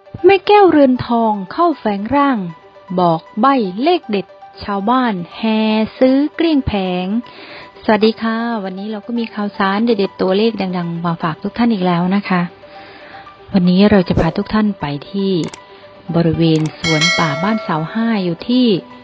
แม่แก้วเรือนทองเข้าแฝงร่างบอกใบ้เลขเด็ดชาวบ้านแห่ซื้อเกลี้ยงแผงสวัสดีค่ะวันนี้เราก็มีข่าวสารเด็ดๆตัวเลขดังๆมาฝากทุกท่านอีกแล้วนะคะวันนี้เราจะพาทุกท่านไปที่บริเวณสวนป่าบ้านเสาห้าอยู่ที่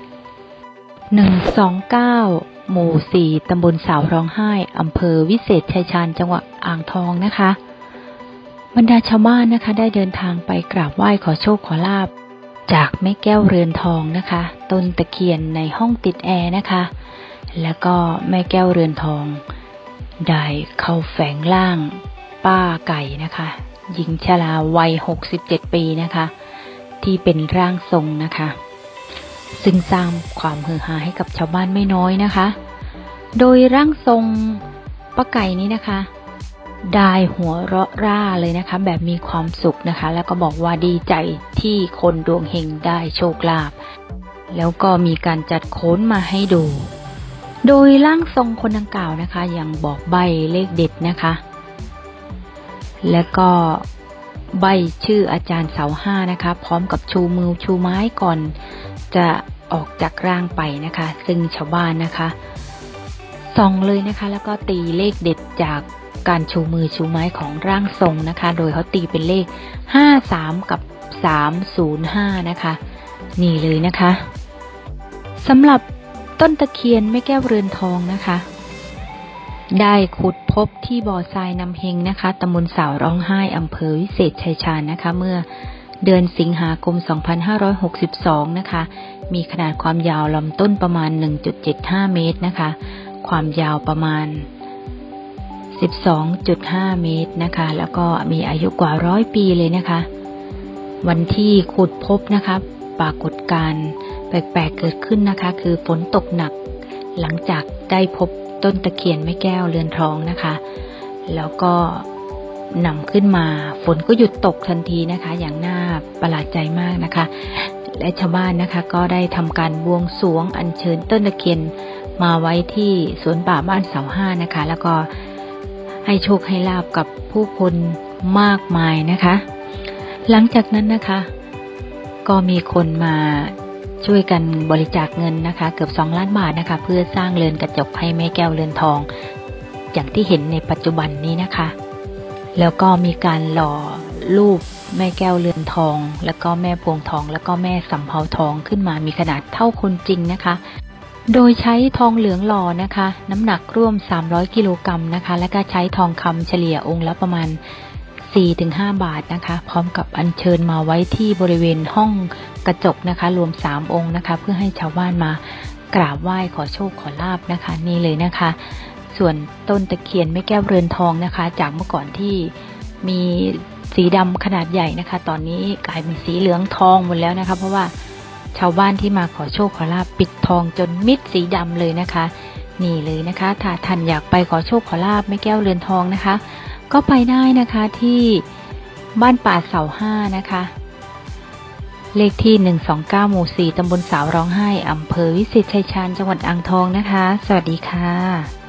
129หมู่4ตำบลสาวร้องไห้อำเภอวิเศษชัยชาญจังหวัดอ่างทองนะคะบรรดาชาวบ้านนะคะได้เดินทางไปกราบไหว้ขอโชคขอลาภจากแม่แก้วเรือนทองนะคะต้นตะเคียนในห้องติดแอร์นะคะแล้วก็แม่แก้วเรือนทองได้เข้าแฝงร่างป้าไก่นะคะหญิงชราวัย67ปีนะคะที่เป็นร่างทรงนะคะซึ่งสร้างความฮือฮาให้กับชาวบ้านไม่น้อยนะคะโดยร่างทรงป้าไก่นี้นะคะได้หัวเราะร่าเลยนะคะแบบมีความสุขนะคะแล้วก็บอกว่าดีใจที่คนดวงเฮงได้โชคลาภแล้วก็มีการจัดโค้นมาให้ดูโดยร่างทรงคนดังกล่าวนะคะยังบอกใบ้เลขเด็ดนะคะและก็ใบ้ชื่ออาจารย์เสาห้านะคะพร้อมกับชูมือชูไม้ก่อนจะออกจากร่างไปนะคะซึ่งชาวบ้านนะคะส่องเลยนะคะแล้วก็ตีเลขเด็ดจากการชูมือชูไม้ของร่างทรงนะคะโดยเขาตีเป็นเลข53กับ305นะคะนี่เลยนะคะสำหรับต้นตะเคียนแม่แก้วเรือนทองนะคะได้ขุดพบที่บ่อทรายน้ำเฮงนะคะตำบลสาวร้องไห้อำเภอวิเศษชัยชาญนะคะเมื่อเดือนสิงหาคม2562นะคะมีขนาดความยาวลำต้นประมาณ 1.75 เมตรนะคะความยาวประมาณ12.5 เมตรนะคะแล้วก็มีอายุกว่า100 ปีเลยนะคะวันที่ขุดพบนะคะปรากฏการณ์แปลกๆเกิดขึ้นนะคะคือฝนตกหนักหลังจากได้พบต้นตะเคียนแม่แก้วเรือนทองนะคะแล้วก็นำขึ้นมาฝนก็หยุดตกทันทีนะคะอย่างน่าประหลาดใจมากนะคะและชาวบ้านนะคะก็ได้ทำการบวงสรวงอัญเชิญต้นตะเคียนมาไว้ที่สวนป่าบ้านเสาห้านะคะแล้วก็ให้โชคให้ลาบกับผู้คนมากมายนะคะหลังจากนั้นนะคะก็มีคนมาช่วยกันบริจาคเงินนะคะเกือบ2 ล้านบาทนะคะเพื่อสร้างเรือนกระจกให้แม่แก้วเรือนทองอย่างที่เห็นในปัจจุบันนี้นะคะแล้วก็มีการหล่อรูปแม่แก้วเรือนทองแล้วก็แม่พวงทองแล้วก็แม่สำเภาทองขึ้นมามีขนาดเท่าคนจริงนะคะโดยใช้ทองเหลืองหล่อนะคะน้ำหนักร่วม300 กิโลกรัมนะคะและก็ใช้ทองคำเฉลี่ยองค์ละประมาณ 4-5 บาทนะคะพร้อมกับอัญเชิญมาไว้ที่บริเวณห้องกระจกนะคะรวม3 องค์นะคะเพื่อให้ชาวบ้านมากราบไหว้ขอโชคขอลาภนะคะนี่เลยนะคะส่วนต้นตะเคียนแม่แก้วเรือนทองนะคะจากเมื่อก่อนที่มีสีดำขนาดใหญ่นะคะตอนนี้กลายเป็นสีเหลืองทองหมดแล้วนะคะเพราะว่าชาวบ้านที่มาขอโชคขอลาภปิดทองจนมิดสีดำเลยนะคะนี่เลยนะคะถ้าท่านอยากไปขอโชคขอลาภแม่แก้วเรือนทองนะคะก็ไปได้นะคะที่บ้านป่าเสาห้านะคะเลขที่129หมู่4ตำบลสาวร้องไห้อำเภอวิเศษชัยชาญจังหวัดอ่างทองนะคะสวัสดีค่ะ